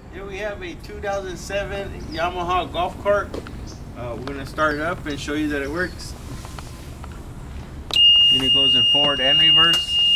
Here we have a 2007 Yamaha golf cart. We're gonna start it up and show you that it works. Unit goes in forward and reverse.